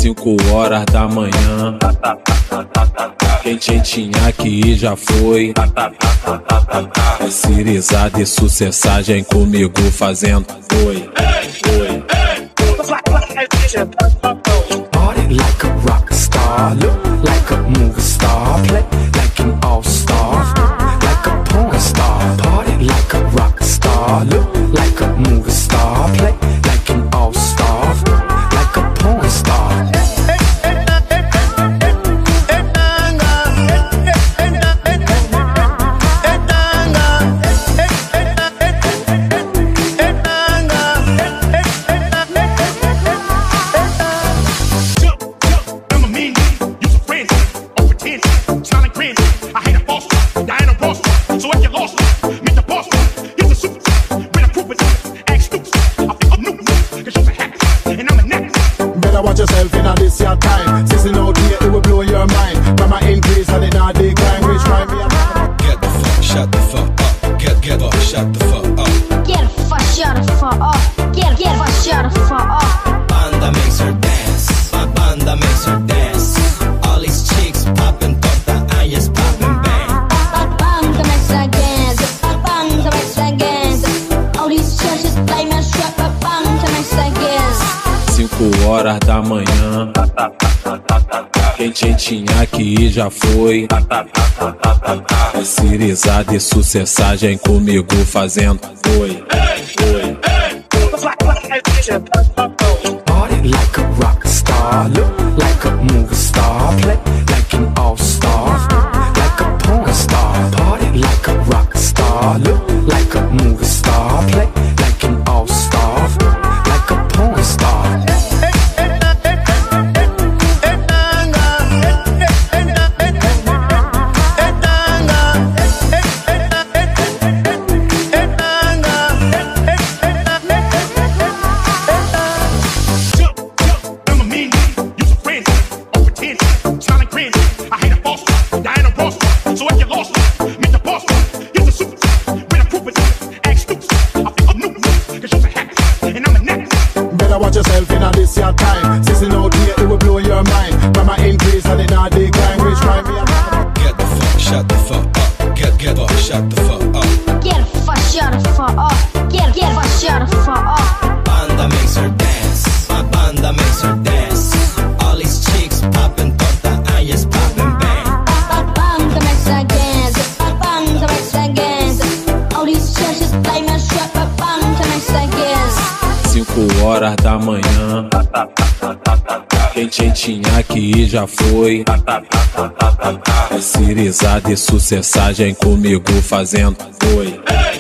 5 horas da manhã. Quem tinha que ir já foi. É cirizada e sucessagem comigo fazendo oi, oi. Party like a rock star, look like a movie star, play like an all-star, like a porn star. Party like a rock star, look like a movie star, play like an all-star, like a porn star. Watch yourself in this your time. Sissing out here, it will blow your mind. Mama increase and it not decline. Which crime me a get the fuck, shut the fuck up. Get fuck, shut the fuck up. Get fuck, shut the fuck up. Get fuck, shut the fuck up. Banda makes her dance. Banda makes her dance. All these chicks popping torta, I just popping bang. Banda makes her dance. Banda makes her dance. All these chicks play my strap. Banda makes her dance. 5 horas da manhã. Quem tinha que ir já foi. É cirizada e sucessagem comigo fazendo oi, oi. Party like a rock star, look like a movie star, play like an all-star, like a porn star. Party like a rock star, look like a movie star, play like an all-star, like a porn star. watch yourself in this your time. Sissing out here, it will blow your mind. Mama increase and it not decline. Which crime me a get the fuck, shut the fuck up. Get fuck, shut the fuck up. Get fuck, shut the fuck up. Get fuck, shut the fuck up. Banda makes her dance. My banda makes her dance. All these chicks popping torta, I just popping bang. Banda makes her dance. Banda makes her dance. All these chicks just play my strap. Banda makes her dance. 5 horas da manhã. Quem tinha que ir já foi. É cirizada e sucessagem comigo fazendo oi.